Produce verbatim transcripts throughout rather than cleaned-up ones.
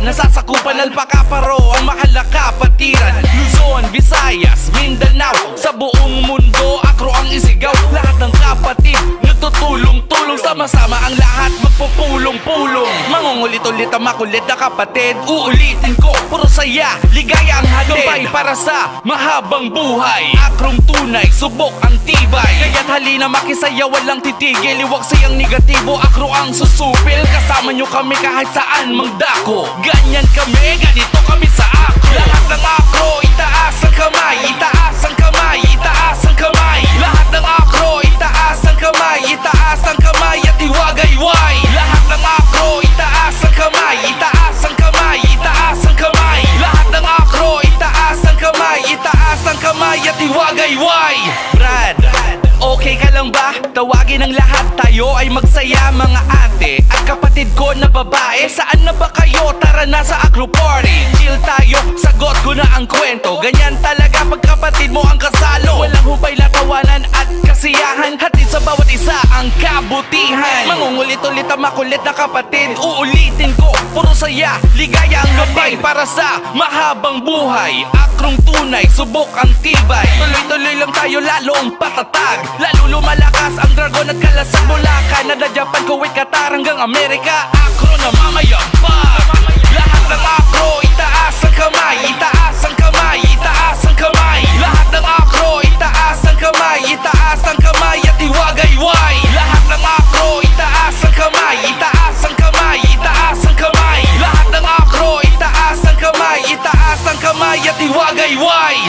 Nasasakupan alpaka paro ang mahal na kapatiran. Luzon, Visayas, Mindanao, sa buong mundo akro ang isigaw. Lahat ng kapatid nagtutulong-tulong, sama-sama ang lahat magpupulong-pulong. Mangungulit-ulit ang makulit na kapatid, uulitin ko, puro saya, ligaya ang hatid. Gabay para sa mahabang buhay, akrong tunay, subok ang tibay. Kaya't halina makisaya, walang titigil, iwag sayang negatibo, akro ang susupil. Kasama nyo kami kahit saan magdako, ganyan kami, ganito kami sa akro. Lahat ng akro, itaas ang kamay, itaas ang kamay, itaas ang kamay. Lahat ng akro, itaas ang kamay, itaas ang kamay at iwagayway. Lahat ng akro, itaas ang kamay, itaas ang kamay, itaas ang kamay. Lahat ng akro, itaas ang kamay, itaas ang kamay at iwagayway. Brad, okay ka lang ba? Tawagin ang lahat, tayo ay magsaya mga ate at kapatid ko na babae. Saan na ba kayo? Tara na sa Akro Party. Chill tayo, sagot ko na ang kwento. Ganyan talaga pag kapatid mo ang kasalo. Walang humpay na tawanan at kasiyahan, hatid sa bawat isa ang kabutihan. Mangungulit-ulit ang makulit na kapatid, uulitin ko, puro saya, ligaya ang gabay para sa mahabang buhay. Akrong tunay, subok ang tibay. Tuloy-tuloy lang tayo, lalong patatag, lalo lumalakas ang dragon at kalasag mula Canada, Japan, Kuwait, Qatar hanggang Amerika. Akro na mamayabang. Lahat ng akro, itaas ang kamay, itaas ang kamay, itaas ang kamay. Lahat ng akro, itaas ang kamay, itaas ang kamay at iwagayway. Lahat ng akro, itaas ang kamay, itaas ang kamay, itaas ang kamay. Lahat ng akro, itaas ang kamay, itaas ang kamay at iwagayway.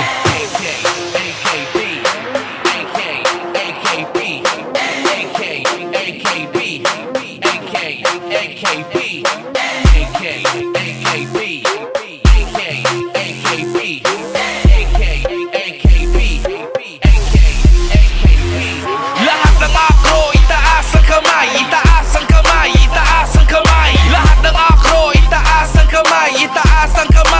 Itaas ang kamay, itaas ang kamay.